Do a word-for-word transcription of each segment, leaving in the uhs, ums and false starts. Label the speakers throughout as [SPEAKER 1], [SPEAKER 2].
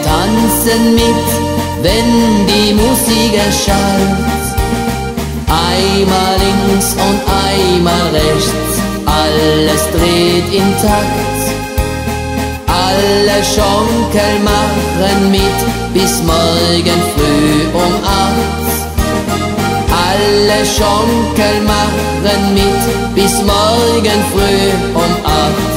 [SPEAKER 1] tanzen mit, wenn die Musik erschallt. Einmal links und einmal rechts, alles dreht in Takt. Alle Schonkel machen mit, bis morgen früh um acht. Alle Schonkel machen mit, bis morgen früh um acht.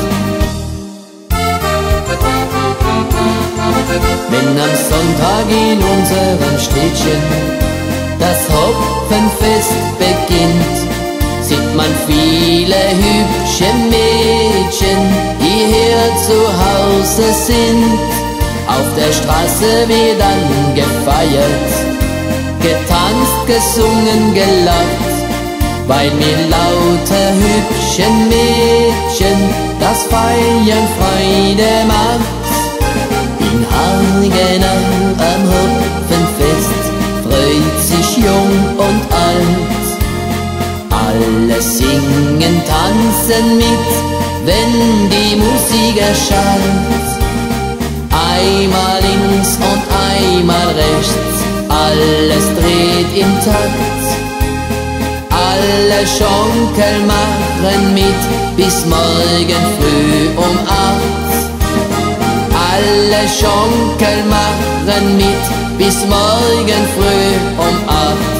[SPEAKER 1] Wenn am Sonntag in unserem Städtchen das Hopfenfest beginnt, sieht man viele hübsche Mädchen, die hier zu Hause sind. Auf der Straße wird dann gefeiert, getanzt, gesungen, gelacht, weil mir lauter hübsche Mädchen das Feiern Freude macht. In Hagenau am Hopfenfest freut sich jung und alt. Alle singen, tanzen mit, wenn die Musik erschallt. Einmal links und einmal rechts, alles dreht im Takt. Alle Schonkel machen mit, bis morgen früh um acht. Alle Schonkel machen mit, bis morgen früh um acht.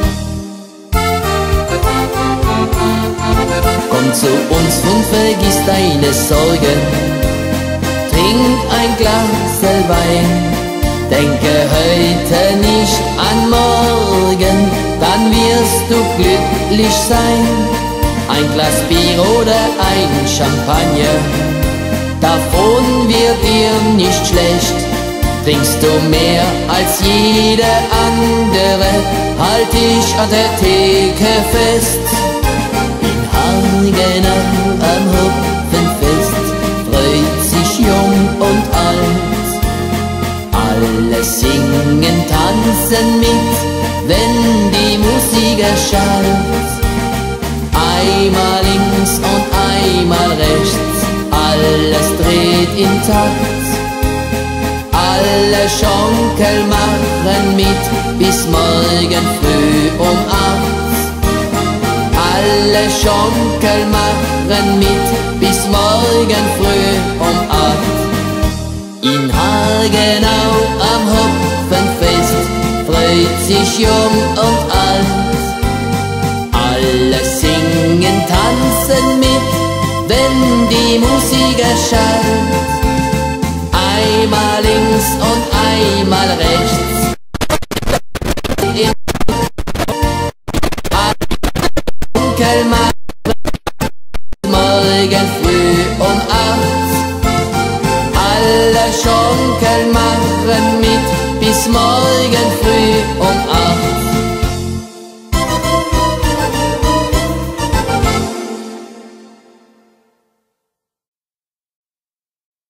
[SPEAKER 1] Komm zu uns und vergiss deine Sorgen, trink ein Glas Wein. Denke heute nicht an morgen, dann wirst du glücklich sein. Ein Glas Bier oder ein Champagner, davon wird dir nicht schlecht. Trinkst du mehr als jeder andere, halt dich an der Theke fest. In Hagenau am Hopfenfest freut sich jung und alt. Alle singen, tanzen mit, wenn die Musik erschallt. Einmal links und einmal rechts, alles dreht in Takt. Alle Schonkel machen mit, bis morgen früh um acht. Alle Schonkel machen mit, bis morgen früh um acht. In Hagenau am Hopfenfest freut sich jung und alt. Alle singen, tanzen mit, wenn die Musik erschallt. Einmal links und einmal rechts, Schonkel machen morgen früh um acht. Alle Schonkel machen mit, bis morgen